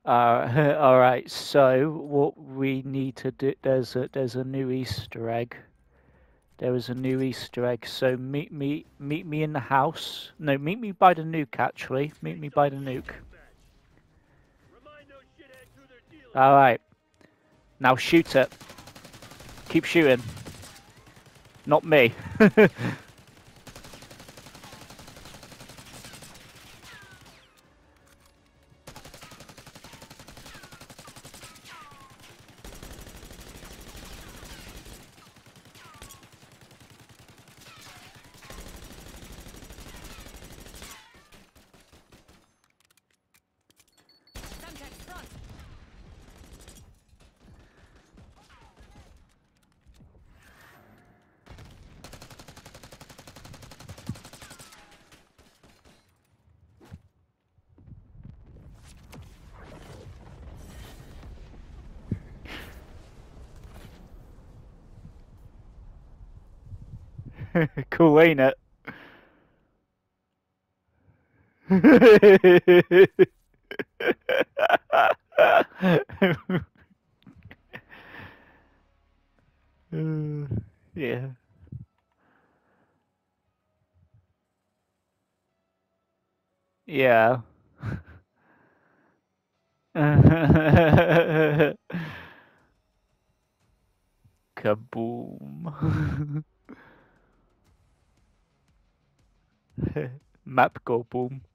All right. So what we need to do? There's a new Easter egg. There is a new Easter egg. So meet me in the house. No, meet me by the nuke. Actually, meet me by the nuke. All right. Now shoot it. Keep shooting. Not me. Cool, ain't it? Yeah. Yeah. Kaboom. Map go boom.